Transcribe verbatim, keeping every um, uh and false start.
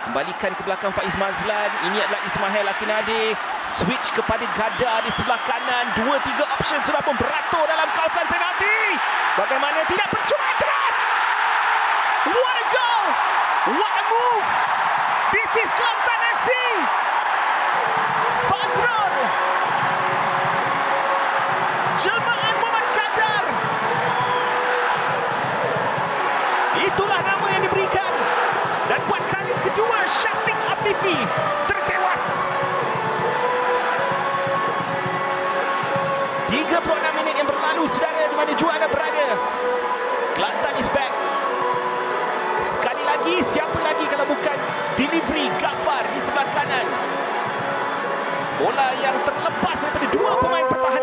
Kembalikan ke belakang Faiz Mazlan. Ini adalah Ismail Akinade. Switch kepada Gada di sebelah kanan. Dua tiga option sudah pun beratur dalam kawasan penalti. Bagaimana tidak, percuma teras. What a goal! What a move! This is Kelantan F C. Fazrul. Jelmaan Muhammad Kadar. Itulah nama yang diberikan. Dan buat kali kedua Syafiq Afifi tertewas. tiga puluh enam minit yang berlalu, saudara, di mana jua anda berada. Kelantan is back. Sekali lagi, siapa lagi kalau bukan delivery Ghaffar di sebelah kanan. Bola yang terlepas daripada dua pemain pertahanan.